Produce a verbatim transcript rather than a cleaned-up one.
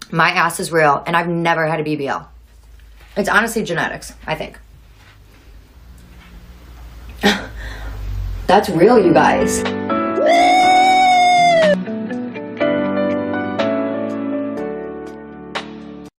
My ass is real, and I've never had a B B L. It's honestly genetics, I think. That's real, you guys.